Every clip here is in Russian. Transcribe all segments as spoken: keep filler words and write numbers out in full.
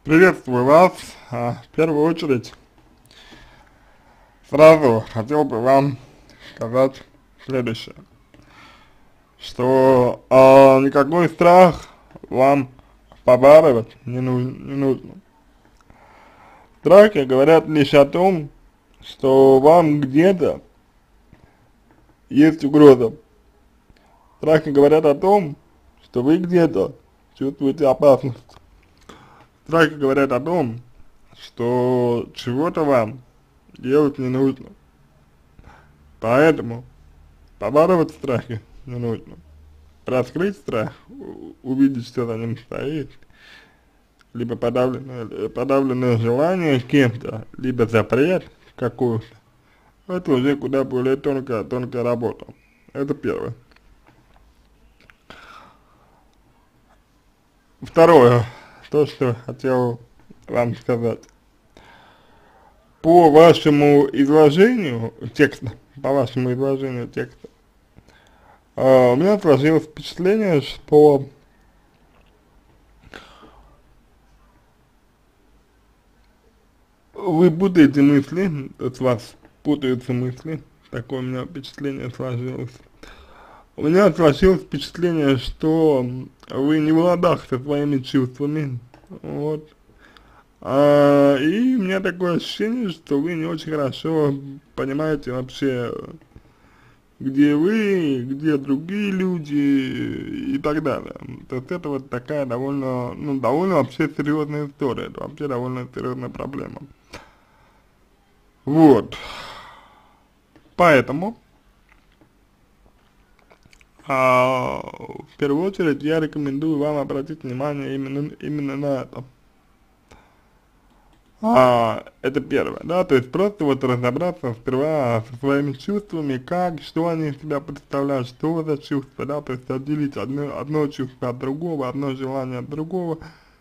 Приветствую вас. А, В первую очередь, сразу хотел бы вам сказать следующее, что а, никакой страх вам побарывать не, ну- не нужно. Страхи говорят лишь о том, что вам где-то есть угроза. Страхи говорят о том, что вы где-то чувствуете опасность. Страхи говорят о том, что чего-то вам делать не нужно. Поэтому побарывать страхи не нужно. Раскрыть страх, у- увидеть, что за ним стоит, либо подавленное, э, подавленное желание кем-то, либо запрет какой-то, это уже куда более тонкая, тонкая работа. Это первое. Второе, то, что хотел вам сказать. По вашему изложению текста, по вашему изложению текста, а, у меня сложилось впечатление, что вы путаете мысли, то есть у вас путаются мысли, такое у меня впечатление сложилось. У меня сложилось впечатление, что вы не в ладах со своими чувствами, вот. А, и у меня такое ощущение, что вы не очень хорошо понимаете вообще, где вы, где другие люди и так далее. То есть это вот такая довольно, ну, довольно вообще серьезная история, это вообще довольно серьезная проблема. Вот, поэтому, а, в первую очередь, я рекомендую вам обратить внимание именно, именно на это. А, это первое, да, то есть просто вот разобраться сперва со своими чувствами, как, что они из себя представляют, что за чувства, да, то есть отделить одно, одно чувство от другого, одно желание от другого,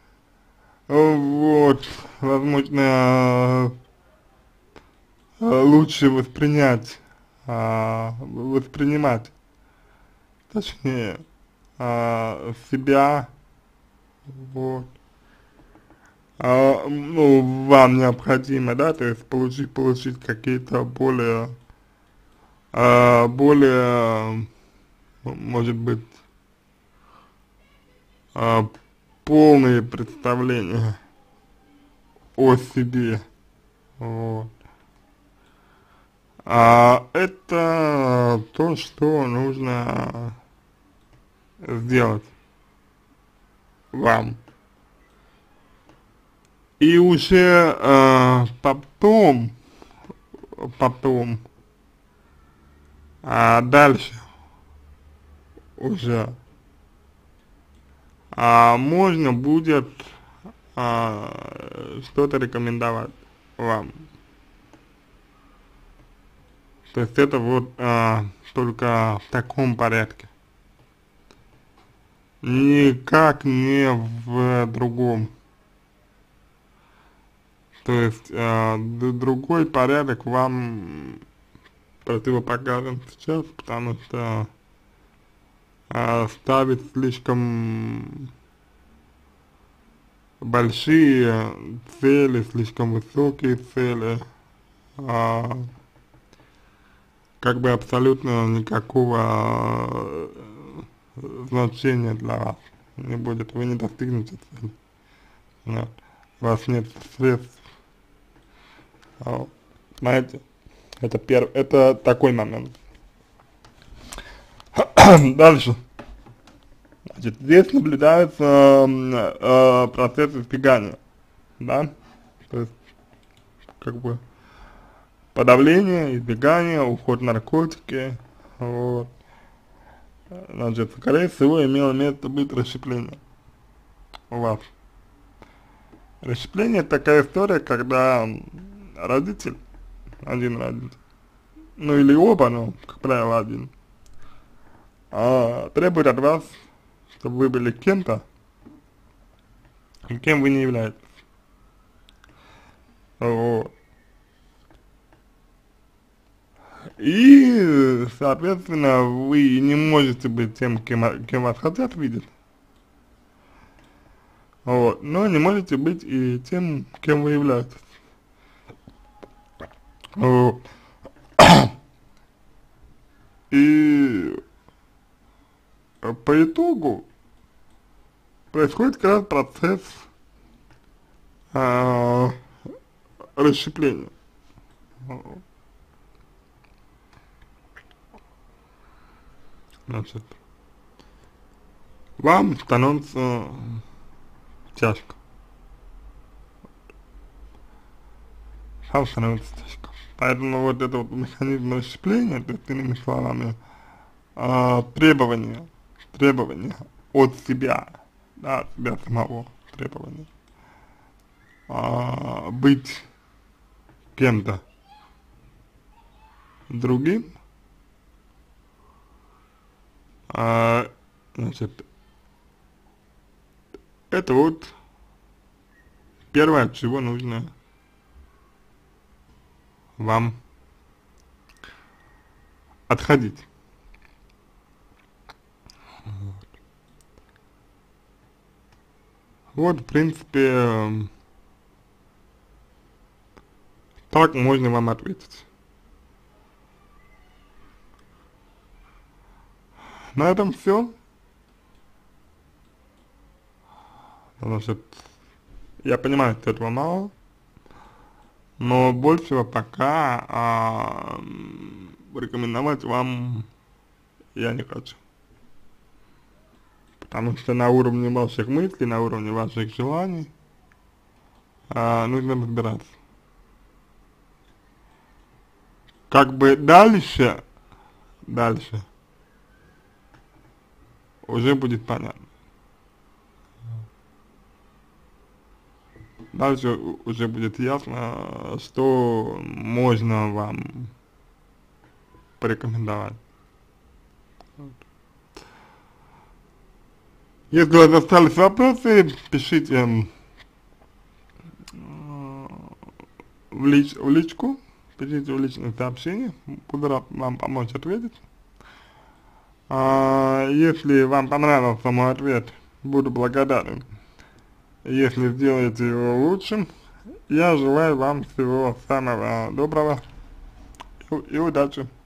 вот, возможно, э, лучше воспринять, а, воспринимать, точнее, а, себя, вот, а, ну, вам необходимо, да, то есть получить, получить какие-то более, а, более, может быть, а, полные представления о себе, вот. А это то, что нужно сделать вам. И уже э, потом, потом, а дальше уже а можно будет а, что-то рекомендовать вам. То есть это вот а, только в таком порядке. Никак не в другом. То есть а, другой порядок вам противопоказан сейчас, потому что а, ставить слишком большие цели, слишком высокие цели, а, как бы абсолютно никакого э, значения для вас не будет, вы не достигнете цели, вот. У вас нет средств, а, знаете, это первый, это такой момент. Дальше. Значит, здесь наблюдается э, э, процесс избегания, да, то есть, как бы, подавление, избегание, уход в наркотики, вот. Значит, скорее всего, имело место быть расщепление у вас. Расщепление — это такая история, когда родитель, один родитель, ну или оба, но, как правило, один, а, требует от вас, чтобы вы были кем-то, кем вы не являетесь. Вот. И, соответственно, вы не можете быть тем, кем, кем вас хотят видеть. Вот, но не можете быть и тем, кем вы являетесь. Вот. И по итогу происходит как раз процесс а, расщепления. Значит, вам становится тяжко. Вам становится тяжко. Поэтому вот это вот механизм расщепления, то есть, иными словами, а, требования, требования от себя, да, от себя самого, требования, а, быть кем-то другим, а, значит, это вот первое, от чего нужно вам отходить. Вот, вот в принципе, так можно вам ответить. На этом все. Значит, я понимаю, что этого мало, но большего пока а, рекомендовать вам я не хочу. Потому что на уровне ваших мыслей, на уровне ваших желаний а, нужно разбираться. Как бы дальше, дальше уже будет понятно. Дальше уже будет ясно, что можно вам порекомендовать. Если у вас остались вопросы, пишите в, лич, в личку, пишите в личные сообщения, буду рад вам помочь ответить. А, если вам понравился мой ответ, буду благодарен, если сделаете его лучшим. Я желаю вам всего самого доброго и, и удачи.